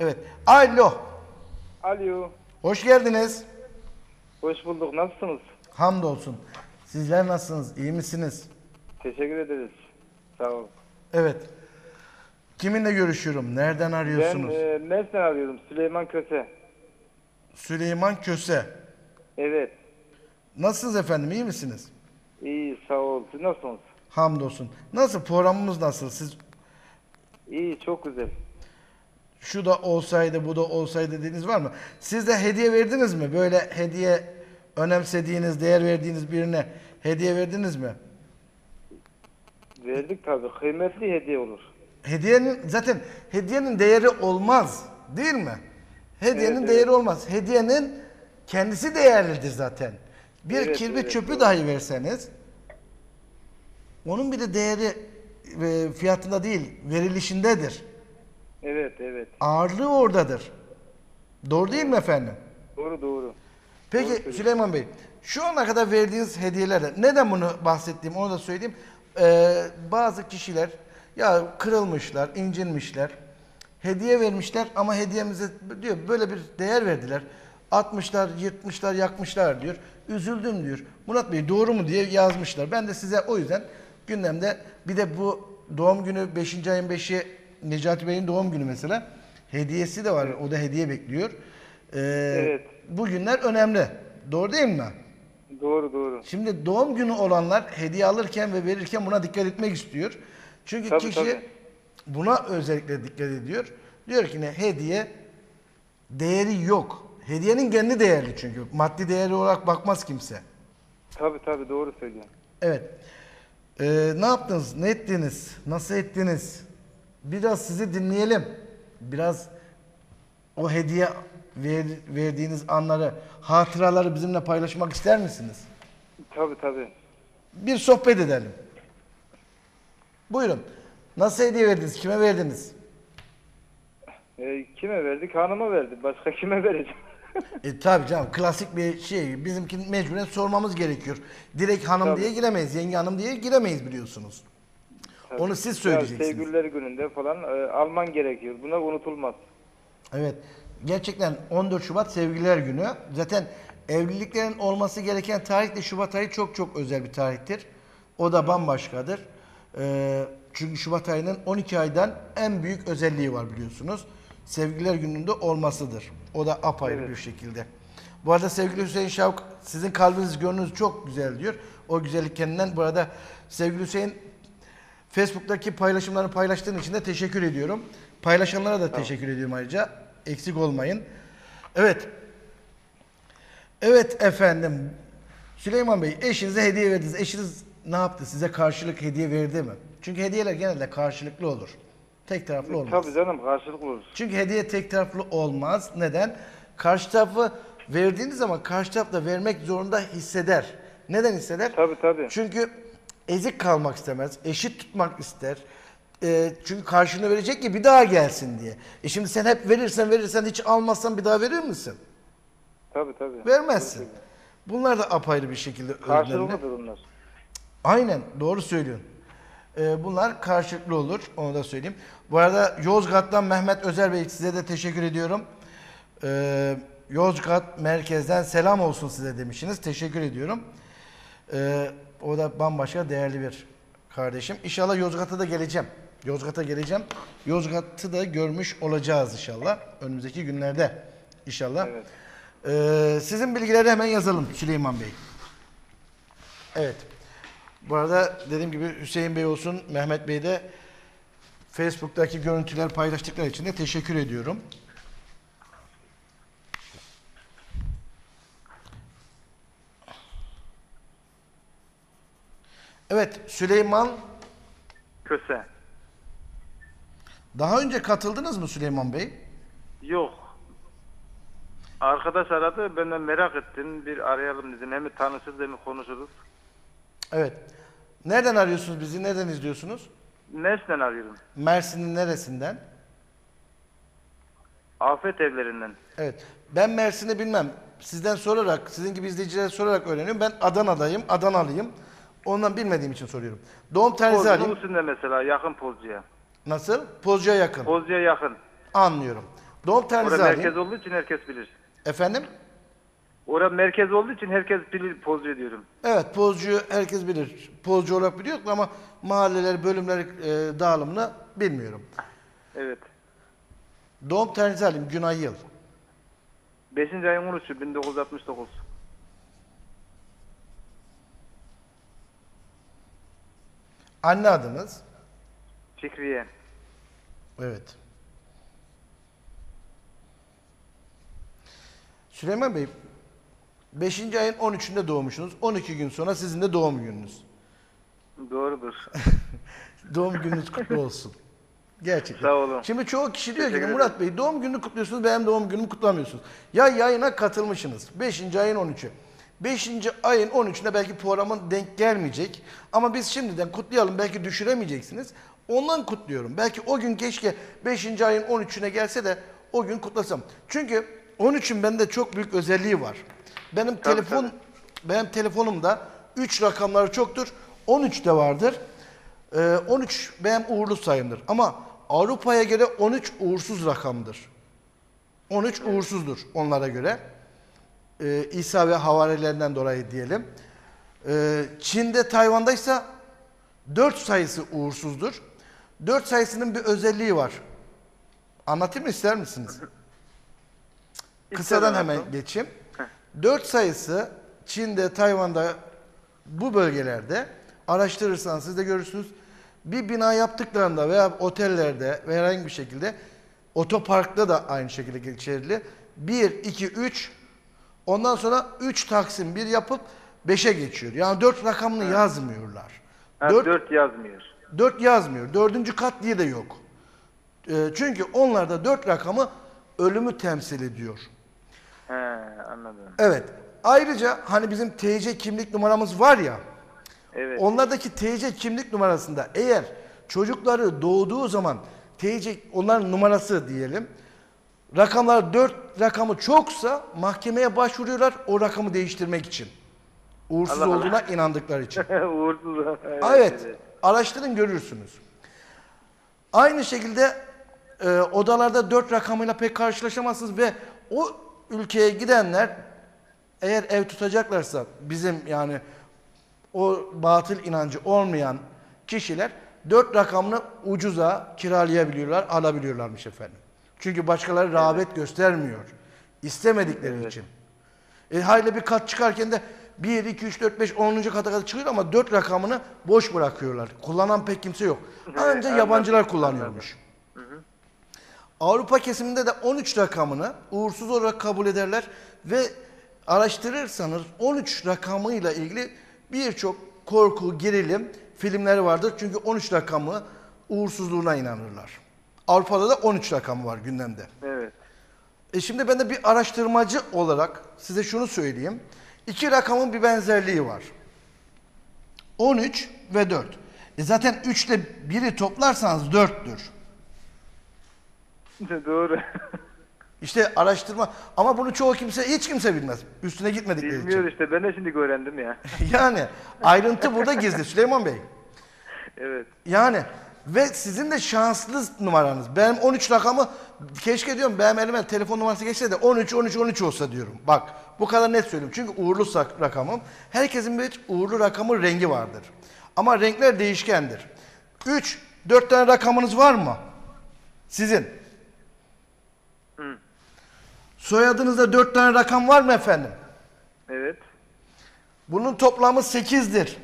Evet. Alo. Alo. Hoş geldiniz. Hoş bulduk. Nasılsınız? Hamdolsun. Sizler nasılsınız? İyi misiniz? Teşekkür ederiz. Sağ ol. Evet. Kiminle görüşüyorum? Nereden Ben arıyorsunuz? Mersin'den arıyorum. Süleyman Köse. Süleyman Köse. Evet. Nasılsınız efendim? İyi misiniz? İyi, sağ ol. Siz nasılsınız? Hamdolsun. Nasıl? Programımız nasıl? Siz İyi, çok güzel. şu da olsaydı, bu da olsaydı dediğiniz var mı? Siz de hediye verdiniz mi? Böyle hediye önemsediğiniz, değer verdiğiniz birine hediye verdiniz mi? Verdik tabii. Kıymetli hediye olur. Zaten hediyenin değeri olmaz, değil mi? Hediyenin Evet, değeri evet. olmaz. Hediyenin kendisi değerlidir zaten. Bir Evet, kirbit evet, çöpü doğru. dahi verseniz onun bile değeri fiyatında değil, verilişindedir. Evet, evet. Ağırlığı oradadır. Doğru değil mi efendim? Doğru, doğru. Peki Doğru söylüyorsun. Süleyman Bey, şu ana kadar verdiğiniz hediyelerle neden bunu bahsettiğim onu da söyleyeyim. Bazı kişiler ya kırılmışlar, incinmişler, hediye vermişler ama hediyemize diyor böyle bir değer verdiler. Atmışlar, yırtmışlar, yakmışlar diyor. Üzüldüm diyor. Murat Bey doğru mu diye yazmışlar. Ben de size o yüzden gündemde bir de bu doğum günü 5. ayın 5'i Necati Bey'in doğum günü mesela. Hediyesi de var. O da hediye bekliyor. Evet. Bu günler önemli. Doğru değil mi? Doğru, doğru. Şimdi doğum günü olanlar hediye alırken ve verirken buna dikkat etmek istiyor. Çünkü Tabii, kişi tabii. buna özellikle dikkat ediyor. Diyor ki ne hediye değeri yok. Hediyenin kendi değerli çünkü. Maddi değeri olarak bakmaz kimse. Tabii, tabii. Doğru söylüyorsun. Evet. Ne yaptınız? Ne ettiniz? Nasıl ettiniz? Biraz sizi dinleyelim. Biraz o hediye verdiğiniz anları, hatıraları bizimle paylaşmak ister misiniz? Tabii, tabii. Bir sohbet edelim. Buyurun. Nasıl hediye verdiniz? Kime verdiniz? Kime verdik? Hanıma verdik. Başka kime vereceğim? Tabii canım klasik bir şey. Bizimkini mecburen sormamız gerekiyor. Direkt hanım Tabii. diye giremeyiz. Yenge hanım diye giremeyiz biliyorsunuz. Tabii. Onu siz Ya, söyleyeceksiniz. sevgililer gününde falan alman gerekiyor. Bunlar unutulmaz. Evet. Gerçekten 14 Şubat Sevgililer Günü. Zaten evliliklerin olması gereken tarih de Şubat ayı çok çok özel bir tarihtir. O da bambaşkadır. Çünkü Şubat ayının 12 aydan en büyük özelliği var biliyorsunuz. Sevgililer Günü'nde olmasıdır. O da apayrı Evet. bir şekilde. Bu arada sevgili Hüseyin Şavk sizin kalbiniz gönlünüz çok güzel diyor. O güzellik kendinden. Bu arada sevgili Hüseyin Facebook'taki paylaşımlarını paylaştığın için de teşekkür ediyorum. Paylaşanlara da teşekkür ediyorum ayrıca. Eksik olmayın. Evet. Evet efendim. Süleyman Bey eşinize hediye verdiniz. Eşiniz ne yaptı? Size karşılık hediye verdi mi? Çünkü hediyeler genelde karşılıklı olur. Tek taraflı olmaz. Tabii canım, karşılıklı olur. Çünkü hediye tek taraflı olmaz. Neden? Karşı tarafı verdiğiniz zaman karşı taraf da vermek zorunda hisseder. Neden hisseder? Tabii, tabii. Çünkü ezik kalmak istemez. Eşit tutmak ister. Çünkü karşına verecek ki bir daha gelsin diye. Şimdi sen hep verirsen hiç almazsan bir daha verir misin? Tabii, tabii. Vermezsin. Bunlar da apayrı bir şekilde önemli. Karşılıklıdır bunlar. Aynen doğru söylüyorsun. Bunlar karşılıklı olur. Onu da söyleyeyim. Bu arada Yozgat'tan Mehmet Özer Bey size de teşekkür ediyorum. Yozgat merkezden selam olsun size demişsiniz. Teşekkür ediyorum. O da bambaşka değerli bir kardeşim. İnşallah Yozgat'a da geleceğim. Yozgat'ı da görmüş olacağız inşallah. Önümüzdeki günlerde inşallah. Evet. Sizin bilgileri hemen yazalım Süleyman Bey. Evet. Bu arada dediğim gibi Hüseyin Bey olsun, Mehmet Bey de Facebook'taki görüntüler paylaştıkları için de teşekkür ediyorum. Evet, Süleyman. Köse. Daha önce katıldınız mı Süleyman Bey? Yok. Arkadaş aradı, ben de merak ettim. Bir arayalım dedim. Hem tanışırız hem konuşuruz. Evet. Nereden arıyorsunuz bizi? Nereden izliyorsunuz? Mersin'den arıyorum. Mersin'in neresinden? Afet evlerinden. Evet. Ben Mersin'i bilmem. Sizden sorarak, sizin gibi izleyicilere sorarak öğreniyorum. Ben Adana'dayım, Adanalıyım. Ondan bilmediğim için soruyorum. Doğum tarihi alayım. Pozcu'nun üstünde mesela, yakın Pozcu'ya. Nasıl? Pozcu'ya yakın. Pozcu'ya yakın. Anlıyorum. Doğum tarihinizi Orada alayım. merkez olduğu için herkes bilir. Efendim? Orada merkez olduğu için herkes bilir Pozcu diyorum. Evet, Pozcu'yu herkes bilir. Pozcu olarak biliyor ama mahalleler, bölümler dağılımını bilmiyorum. Evet. Doğum tarihinizi alayım, gün, ay, yıl. 5. ayın 13'ü 1969. Anne adınız. Fikriye. Evet. Süleyman Bey, 5. ayın 13'ünde doğmuşsunuz. 12 gün sonra sizin de doğum gününüz. Doğrudur. Doğum gününüz kutlu olsun. Gerçekten. Sağ olun. Şimdi çoğu kişi diyor ki Teşekkür Murat Bey doğum gününü kutluyorsunuz, benim doğum günümü kutlamıyorsunuz. Ya yayına katılmışsınız. 5. ayın 13'ü. 5. ayın 13'üne belki programın denk gelmeyecek. Ama biz şimdiden kutlayalım. Belki düşüremeyeceksiniz. Ondan kutluyorum. Belki o gün keşke 5. ayın 13'üne gelse de o gün kutlasam. Çünkü 13'ün bende çok büyük özelliği var. Benim benim telefonumda 3 rakamları çoktur. 13 de vardır. 13 benim uğurlu sayımdır. Ama Avrupa'ya göre 13 uğursuz rakamdır. 13 uğursuzdur onlara göre. İsa ve havarilerinden dolayı diyelim. Çin'de, Tayvan'daysa 4 sayısı uğursuzdur. 4 sayısının bir özelliği var. Anlatayım mı, ister misiniz? Kısadan hemen geçeyim. 4 sayısı Çin'de, Tayvan'da, bu bölgelerde araştırırsanız siz de görürsünüz. Bir bina yaptıklarında veya otellerde veya herhangi bir şekilde, otoparkta da aynı şekilde geçerli. 1, 2, 3, ondan sonra 3 taksim 1 yapıp 5'e geçiyor. Yani 4 rakamını yazmıyorlar. 4 yazmıyor. 4 yazmıyor. 4. kat diye de yok. Çünkü onlarda 4 rakamı ölümü temsil ediyor. He, anladım. Evet. Ayrıca hani bizim TC kimlik numaramız var ya. Evet. Onlardaki TC kimlik numarasında eğer çocukları doğduğu zaman TC, onların numarası diyelim, rakamlar 4 rakamı çoksa mahkemeye başvuruyorlar o rakamı değiştirmek için. Uğursuz Allah Allah. olduğuna inandıkları için. Uğursuz. Evet. Araştırın, görürsünüz. Aynı şekilde odalarda 4 rakamıyla pek karşılaşamazsınız ve o ülkeye gidenler eğer ev tutacaklarsa, bizim yani o batıl inancı olmayan kişiler 4 rakamını ucuza kiralayabiliyorlar, alabiliyorlarmış efendim. Çünkü başkaları rağbet göstermiyor. İstemedikleri için. Hayli bir kat çıkarken de 1, 2, 3, 4, 5, 10. kata kadar çıkıyor ama 4 rakamını boş bırakıyorlar. Kullanan pek kimse yok. Ancak yabancılar kullanıyormuş. Avrupa kesiminde de 13 rakamını uğursuz olarak kabul ederler ve araştırırsanız 13 rakamıyla ilgili birçok korku, gerilim filmleri vardır. Çünkü 13 rakamı uğursuzluğuna inanırlar. Avrupa'da da 13 rakamı var gündemde. Evet. Şimdi ben de bir araştırmacı olarak size şunu söyleyeyim. 2 rakamın bir benzerliği var. 13 ve 4. Zaten 3 ile 1'i toplarsanız 4'tür. Doğru. İşte araştırma, ama bunu çoğu kimse, hiç kimse bilmez. Üstüne gitmedikleri Bilmiyor için. işte, ben de şimdi öğrendim ya. Yani ayrıntı burada gizli Süleyman Bey. Evet. Yani ve sizin de şanslı numaranız. Benim 13 rakamı, keşke diyorum benim elime telefon numarası geçse de 13 13 13 olsa diyorum. Bak bu kadar net söylüyorum. Çünkü uğurlu rakamım. Herkesin bir uğurlu rakamı rengi vardır. Ama renkler değişkendir. 3 4 tane rakamınız var mı? Sizin. Hı. Soyadınızda 4 tane rakam var mı efendim? Evet. Bunun toplamı 8'dir.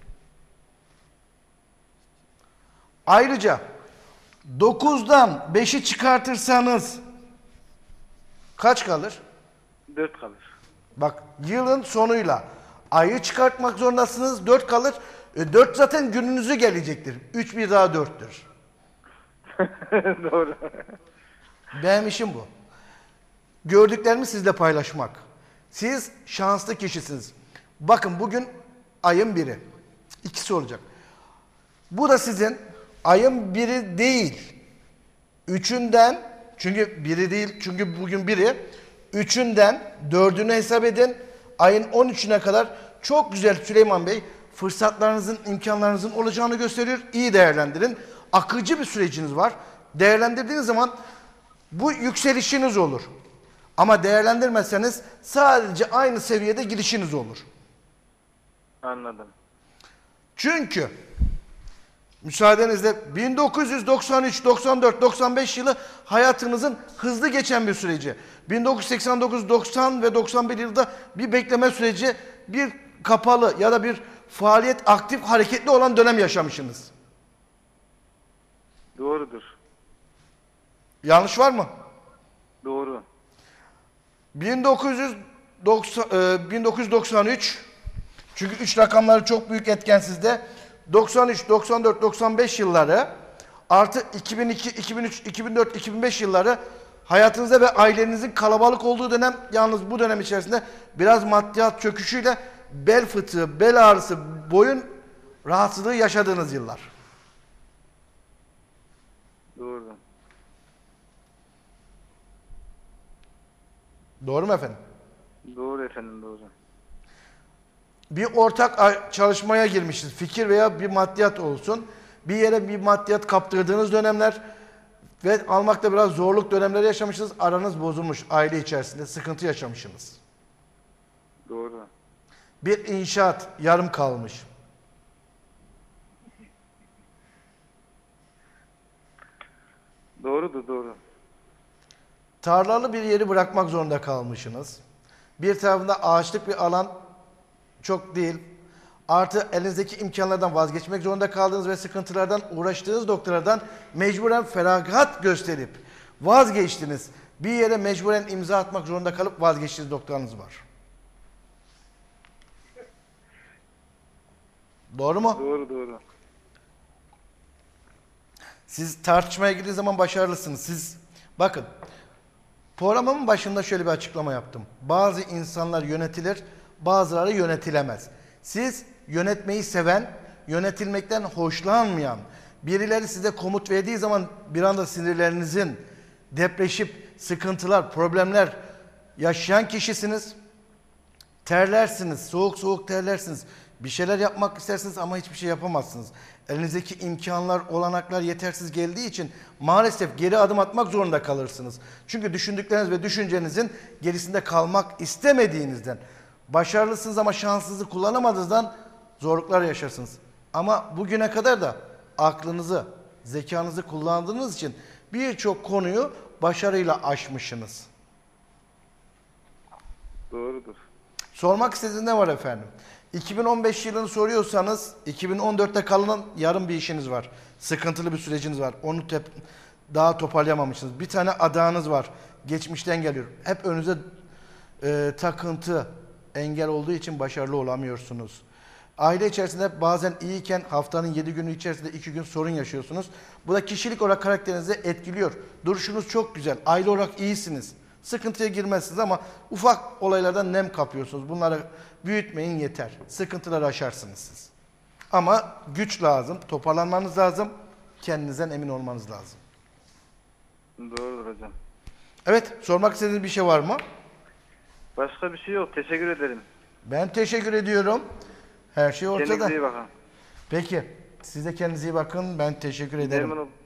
Ayrıca 9'dan 5'i çıkartırsanız kaç kalır? 4 kalır. Bak, yılın sonuyla ayı çıkartmak zorundasınız, 4 kalır. 4 zaten gününüzü gelecektir. 3 bir daha 4'tür. Doğru. Benim işim bu. Gördüklerimi sizle paylaşmak. Siz şanslı kişisiniz. Bakın bugün ayın 1'i. 2'si olacak. Bu da sizin ayın 1'i değil. 3'ünden, çünkü 1'i değil, çünkü bugün 1'i. 3'ünden 4'ünü hesap edin. Ayın 13'üne kadar çok güzel Süleyman Bey, fırsatlarınızın, imkanlarınızın olacağını gösteriyor. İyi değerlendirin. Akıcı bir süreciniz var. Değerlendirdiğiniz zaman Bu yükselişiniz olur. Ama değerlendirmezseniz sadece aynı seviyede gidişiniz olur. Anladım. Çünkü müsaadenizle 1993, 94, 95 yılı hayatınızın hızlı geçen bir süreci. 1989, 90 ve 91 yılda bir bekleme süreci, bir kapalı ya da bir faaliyet aktif hareketli olan dönem yaşamışsınız. Doğrudur. Yanlış var mı? Doğru. 1993 çünkü 3 rakamları çok büyük etken sizde. 93, 94, 95 yılları artı 2002, 2003, 2004, 2005 yılları hayatınızda ve ailenizin kalabalık olduğu dönem. Yalnız bu dönem içerisinde biraz maddiyat çöküşüyle bel fıtığı, bel ağrısı, boyun rahatsızlığı yaşadığınız yıllar. Doğru. Doğru mu efendim? Doğru efendim, doğru. Bir ortak çalışmaya girmişiz. Fikir veya bir maddiyat olsun. Bir yere bir maddiyat kaptırdığınız dönemler ve almakta biraz zorluk dönemleri yaşamışsınız. Aranız bozulmuş. Aile içerisinde sıkıntı yaşamışsınız. Doğru. Bir inşaat yarım kalmış. Doğrudur, doğru. Tarlalı bir yeri bırakmak zorunda kalmışsınız. Bir tarafında ağaçlık bir alan çok değil. Artı elinizdeki imkanlardan vazgeçmek zorunda kaldığınız ve sıkıntılardan uğraştığınız noktalardan mecburen feragat gösterip vazgeçtiniz. Bir yere mecburen imza atmak zorunda kalıp vazgeçtiğiniz noktalarınız var. Doğru mu? Doğru, doğru. Siz tartışmaya girdiği zaman başarılısınız. Siz bakın, programın başında şöyle bir açıklama yaptım. Bazı insanlar yönetilir, bazıları yönetilemez. Siz yönetmeyi seven, yönetilmekten hoşlanmayan, birileri size komut verdiği zaman bir anda sinirlerinizin depreşip sıkıntılar, problemler yaşayan kişisiniz. Terlersiniz, soğuk soğuk terlersiniz. Bir şeyler yapmak istersiniz ama hiçbir şey yapamazsınız. Elinizdeki imkanlar, olanaklar yetersiz geldiği için maalesef geri adım atmak zorunda kalırsınız. Çünkü düşündükleriniz ve düşüncenizin gerisinde kalmak istemediğinizden, başarılısınız ama şansınızı kullanamadığınızdan zorluklar yaşarsınız. Ama bugüne kadar da aklınızı, zekanızı kullandığınız için birçok konuyu başarıyla aşmışsınız. Doğrudur. Sormak istediğiniz ne var efendim? 2015 yılını soruyorsanız 2014'te kalan yarım bir işiniz var. Sıkıntılı bir süreciniz var. Onu daha toparlayamamışsınız. Bir tane adağınız var. Geçmişten geliyor. Hep önünüze takıntı, engel olduğu için başarılı olamıyorsunuz. Aile içerisinde bazen iyiyken haftanın 7 günü içerisinde 2 gün sorun yaşıyorsunuz. Bu da kişilik olarak karakterinizi etkiliyor. Duruşunuz çok güzel. Aile olarak iyisiniz. Sıkıntıya girmezsiniz ama ufak olaylardan nem kapıyorsunuz. Bunları büyütmeyin yeter. Sıkıntıları aşarsınız siz. Ama güç lazım, toparlanmanız lazım, kendinizden emin olmanız lazım. Doğrudur hocam. Evet, sormak istediğiniz bir şey var mı? Başka bir şey yok. Teşekkür ederim. Ben teşekkür ediyorum. Her şey ortada. Kendinize iyi bakın. Peki, siz de kendinize iyi bakın. Ben teşekkür ederim. Memnun